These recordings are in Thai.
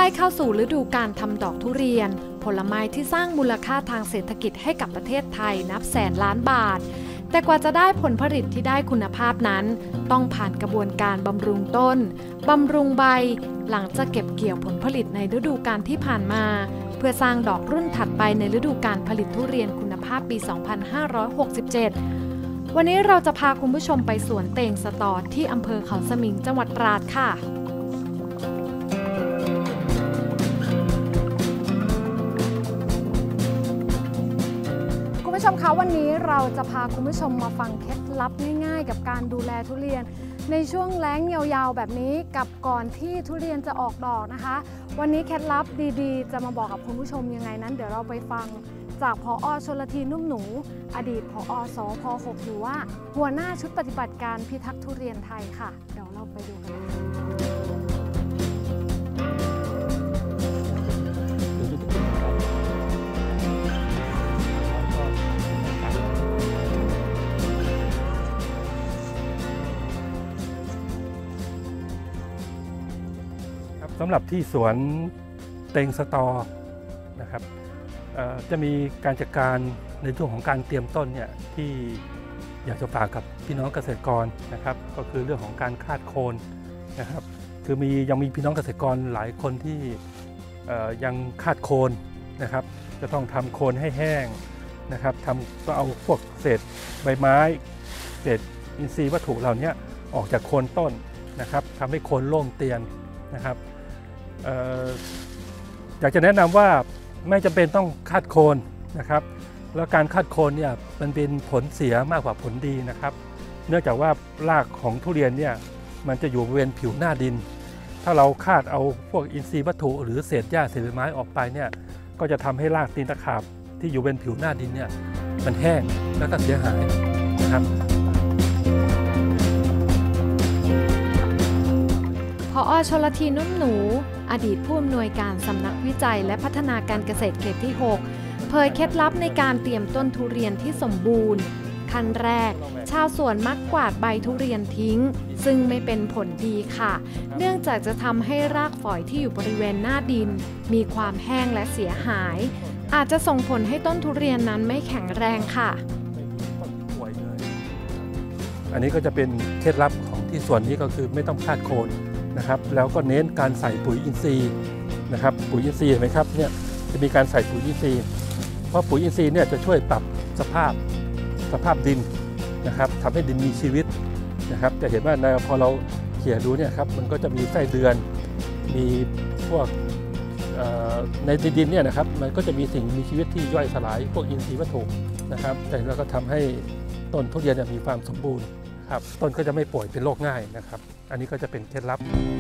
ล้เข้าสู่ฤดูการทำดอกทุเรียนผลไม้ที่สร้างมูลค่าทางเศรษฐกิจให้กับประเทศไทยนับแสนล้านบาทแต่กว่าจะได้ผลผลิตที่ได้คุณภาพนั้นต้องผ่านกระบวนการบำรุงต้นบำรุงใบหลังจากเก็บเกี่ยวผลผลิตในฤดูกาลที่ผ่านมาเพื่อสร้างดอกรุ่นถัดไปในฤดูการผลิตทุเรียนคุณภาพปี 2567 วันนี้เราจะพาคุณผู้ชมไปสวนเตงสตอที่อำเภอเขาสมิงจังหวัดตราดค่ะคุณผู้ชมคะวันนี้เราจะพาคุณผู้ชมมาฟังเคล็ดลับง่ายๆกับการดูแลทุเรียนในช่วงแล้งยาวๆแบบนี้กับก่อนที่ทุเรียนจะออกดอกนะคะวันนี้เคล็ดลับดีๆจะมาบอกกับคุณผู้ชมยังไงนั้นเดี๋ยวเราไปฟังจากผอ.ชลธีนุ่มหนูอดีตผอ.สพ.6 หรือว่าหัวหน้าชุดปฏิบัติการพิทักษ์ทุเรียนไทยค่ะเดี๋ยวเราไปดูกันสำหรับที่สวนเตงสตอนะครับจะมีการจัดการในช่วงของการเตรียมต้นเนี่ยที่อยากจะฝากกับพี่น้องเกษตรกรนะครับก็คือเรื่องของการคาดโคนนะครับคือยังมีพี่น้องเกษตรกรหลายคนที่ยังคาดโคนนะครับจะต้องทำโคนให้แห้งนะครับต้องเอาพวกเศษใบไม้เศษอินทรีย์วัตถุเหล่านี้ออกจากโคนต้นนะครับทำให้โคนโล่งเตียนนะครับอยากจะแนะนำว่าไม่จำเป็นต้องคาดโคนนะครับแล้วการคาดโคนเนี่ยมันเป็นผลเสียมากกว่าผลดีนะครับเนื่องจากว่ารากของทุเรียนเนี่ยมันจะอยู่บริเวณผิวหน้าดินถ้าเราคาดเอาพวกอินทรีย์วัตถุหรือเศษหญ้าเศษใบไม้ออกไปเนี่ยก็จะทำให้รากตีนตะขาบที่อยู่บริเวณผิวหน้าดินเนี่ยมันแห้งแล้วก็เสียหายนะครับผอ.ชลธีนุ่มหนูอดีตผู้อำนวยการสำนักวิจัยและพัฒนาการเกษตรเขตที่ 6 เผยเคล็ดลับในการเตรียมต้นทุเรียนที่สมบูรณ์ขั้นแรกชาวสวนมักกวาดใบทุเรียนทิ้งซึ่งไม่เป็นผลดีค่ะเนื่องจากจะทำให้รากฝอยที่อยู่บริเวณหน้าดินมีความแห้งและเสียหายอาจจะส่งผลให้ต้นทุเรียนนั้นไม่แข็งแรงค่ะอันนี้ก็จะเป็นเคล็ดลับของที่สวนนี้ก็คือไม่ต้องคาดโคนนะครับแล้วก็เน้นการใส่ปุ๋ยอินทรีย์นะครับปุ๋ยอินทรีย์เห็นไหมครับเนี่ยจะมีการใส่ปุ๋ยอินทรีย์เพราะปุ๋ยอินทรีย์เนี่ยจะช่วยปรับสภาพดินนะครับทำให้ดินมีชีวิตนะครับจะเห็นว่าพอเราเขี่ยดูเนี่ยครับมันก็จะมีไส้เดือนมีพวกในดินเนี่ยนะครับมันก็จะมีสิ่งมีชีวิตที่ย่อยสลายพวกอินทรีย์วัตถุนะครับแต่แล้วก็ทำให้ต้นทุเรียนมีความสมบูรณ์ครับต้นก็จะไม่ป่วยเป็นโรคง่ายนะครับอันนี้ก็จะเป็นเคล็ดลับ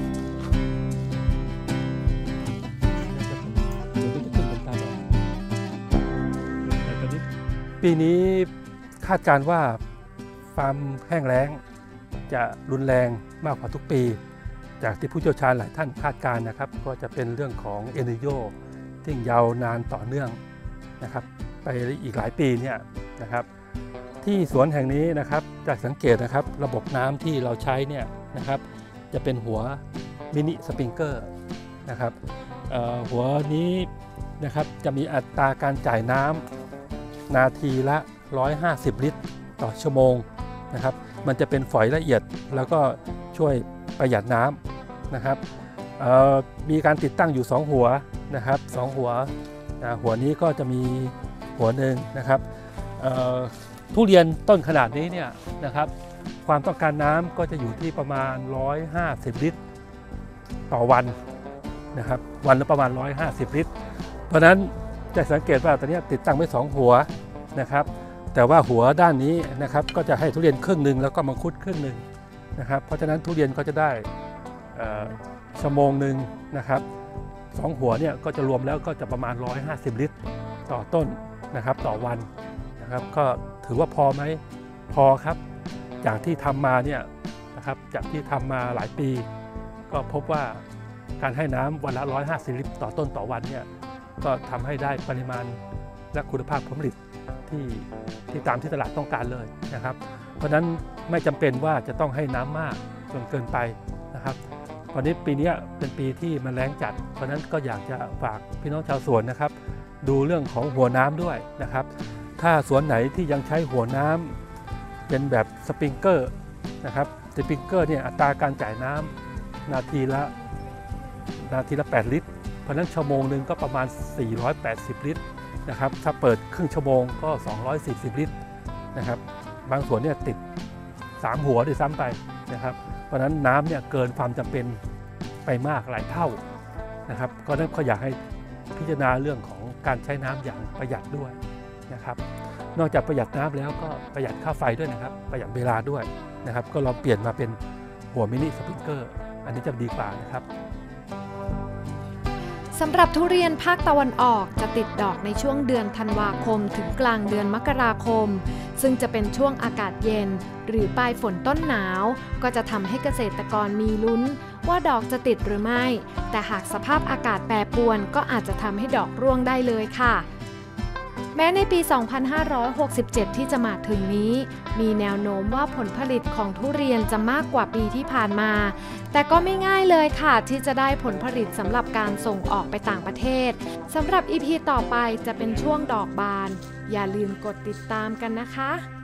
ปีนี้คาดการณ์ว่าความแห้งแล้งจะรุนแรงมากกว่าทุกปีจากที่ผู้เชี่ยวชาญหลายท่านคาดการณ์นะครับก็จะเป็นเรื่องของเอลนิโญที่ยาวนานต่อเนื่องนะครับไปอีกหลายปีเนี่ยนะครับที่สวนแห่งนี้นะครับจากสังเกตนะครับระบบน้ำที่เราใช้เนี่ยนะครับจะเป็นหัวมินิสปริงเกอร์นะครับหัวนี้นะครับจะมีอัตราการจ่ายน้ำนาทีละ150 ลิตรต่อชั่วโมงนะครับมันจะเป็นฝอยละเอียดแล้วก็ช่วยประหยัดน้ำนะครับมีการติดตั้งอยู่2หัวนะครับ2หัวหัวนี้ก็จะมีหัวหนึ่งนะครับทุเรียนต้นขนาดนี้เนี่ยนะครับความต้องการน้ำก็จะอยู่ที่ประมาณ150 ลิตรต่อวันนะครับวันละประมาณ150 ลิตรเพราะนั้นจะสังเกตว่าตอนนี้ติดตั้งไว้2หัวนะครับแต่ว่าหัวด้านนี้นะครับก็จะให้ทุเรียนครึ่งหนึ่งแล้วก็มังคุดครึ่งหนึ่งนะครับเพราะฉะนั้นทุเรียนก็จะได้ชั่วโมงหนึ่งนะครับ2หัวเนี่ยก็จะรวมแล้วก็จะประมาณ150 ลิตรต่อต้นนะครับต่อวันนะครับก็ถือว่าพอไหมพอครับจากที่ทำมาเนี่ยนะครับจากที่ทำมาหลายปีก็พบว่าการให้น้ำวันละ150 ลิตรต่อต้นต่อวันเนี่ยก็ทำให้ได้ปริมาณและคุณภาพผลผลิตที่ตามที่ตลาดต้องการเลยนะครับเพราะฉะนั้นไม่จำเป็นว่าจะต้องให้น้ำมากจนเกินไปนะครับวันนี้ปีนี้เป็นปีที่มันแล้งจัดเพราะนั้นก็อยากจะฝากพี่น้องชาวสวนนะครับดูเรื่องของหัวน้ำด้วยนะครับถ้าสวนไหนที่ยังใช้หัวน้ำเป็นแบบสปริงเกอร์นะครับสปริงเกอร์เนี่ยอัตราการจ่ายน้ำนาทีละ8 ลิตรเพราะนั้นชั่วโมงหนึ่งก็ประมาณ480 ลิตรนะครับถ้าเปิดครึ่งชั่วโมงก็240 ลิตรนะครับบางสวนเนี่ยติด3 หัวด้วยซ้ำไปนะครับเพราะนั้นน้ำเนี่ยเกินความจำเป็นไปมากหลายเท่านะครับก็นั้นก็อยากให้พิจารณาเรื่องของการใช้น้ำอย่างประหยัดด้วยนะครับนอกจากประหยัดน้ำแล้วก็ประหยัดค่าไฟด้วยนะครับประหยัดเวลาด้วยนะครับก็ลองเปลี่ยนมาเป็นหัวมินิสปริงเกอร์อันนี้จะดีกว่านะครับสำหรับทุเรียนภาคตะวันออกจะติดดอกในช่วงเดือนธันวาคมถึงกลางเดือนมกราคมซึ่งจะเป็นช่วงอากาศเย็นหรือปลายฝนต้นหนาวก็จะทำให้เกษตรกรมีลุ้นว่าดอกจะติดหรือไม่แต่หากสภาพอากาศแปรปรวนก็อาจจะทำให้ดอกร่วงได้เลยค่ะแม้ในปี 2567 ที่จะมาถึงนี้มีแนวโน้มว่าผลผลิตของทุเรียนจะมากกว่าปีที่ผ่านมาแต่ก็ไม่ง่ายเลยค่ะที่จะได้ผลผลิตสำหรับการส่งออกไปต่างประเทศสำหรับ EP ต่อไปจะเป็นช่วงดอกบานอย่าลืมกดติดตามกันนะคะ